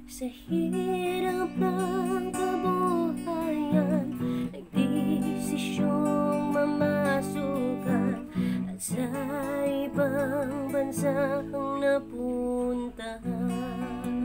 Sa hirap ng kabuhayan, nagdesisyong mamasukan at sa ibang bansa ang napuntahan.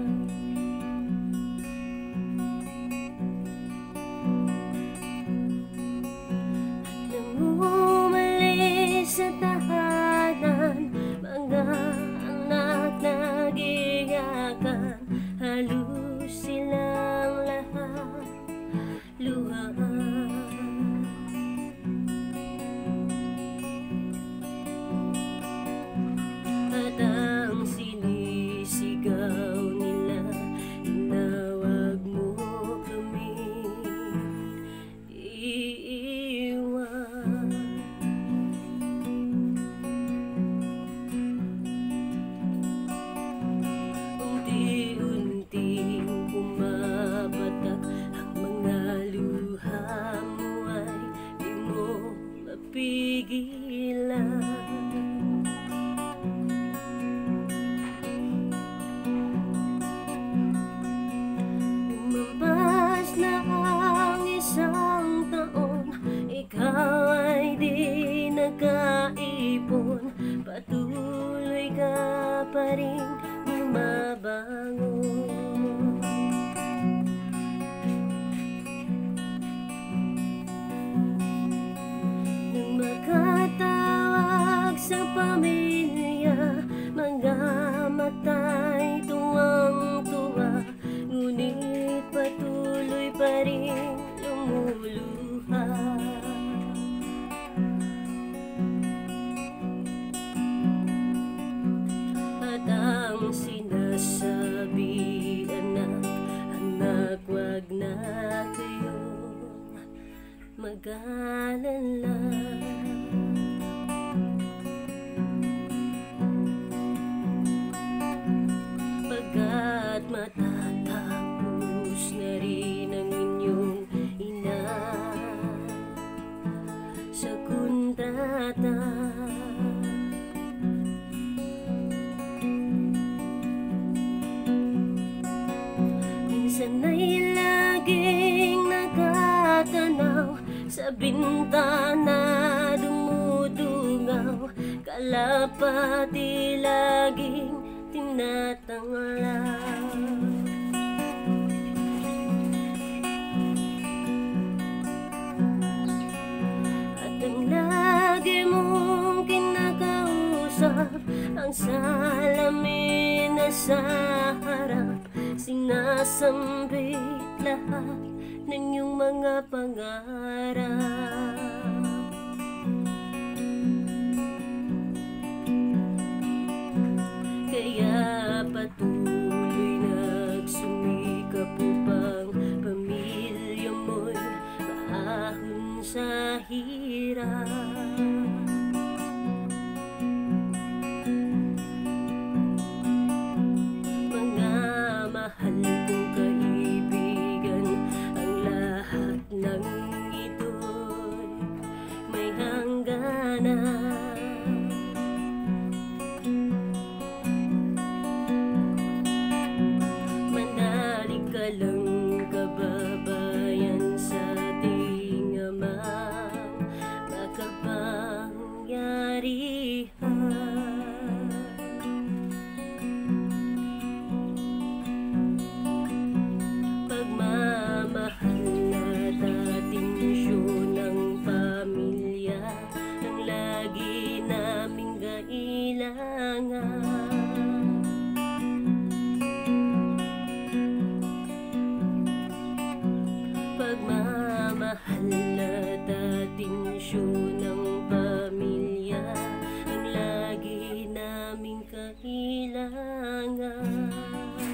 At nang umalis sa tahanan, mga anak nagiyakan, halos silang lahat luhaan. At ang sinisigaw nila na wag mo kami iiwan. Unti-unting bumabatak ang mga luha mo ay di mo mapigilan. Lumabas na ang isang taon, ikaw ay di nagkaipon, patuloy ka pa rin bumabangon. Nang makatawag sa pamilya, mga mata'y tuwang-tuwa, ngunit patuloy pa rin lumuluha. At ang sinasabi, anak, wag na kayong mag-alala. Pagkat matatapos na rin ang inyong ina sa kontrata. Minsan ay laging nakatanaw sa bintana, dumudungaw, kalapati laging tinatanglaw. At ang lagi mong kinakausap, ang salamin na sa harap, sinasambit lahat ng iyong mga pangarap. Kaya patuloy nagsumikap upang pamilya mo'y maahon sa hirap. Mga mahal kong kaibigan, ang lahat ng ito'y may hangganan. Manalig ka lang, kababayan, sa ating amang makapangyarihan. Pagmamahal at atensyon ng pamilya ang lagi naming kailangan. Pagmamahal at atensyon ng pamilya ang lagi naming kailangan.